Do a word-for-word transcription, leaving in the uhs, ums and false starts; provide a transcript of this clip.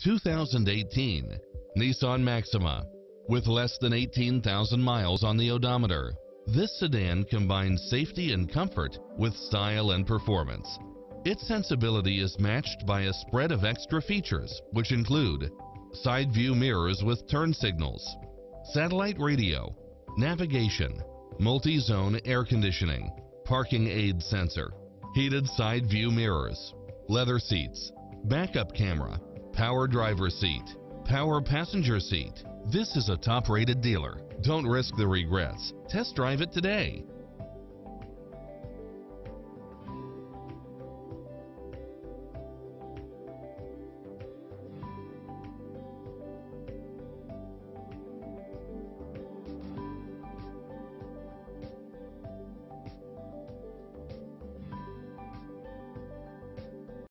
two thousand eighteen Nissan Maxima. With less than eighteen thousand miles on the odometer, this sedan combines safety and comfort with style and performance. Its sensibility is matched by a spread of extra features, which include side view mirrors with turn signals, satellite radio, navigation, multi-zone air conditioning, parking aid sensor, heated side view mirrors, leather seats, backup camera, power driver seat, power passenger seat. This is a top-rated dealer. Don't risk the regrets. Test drive it today.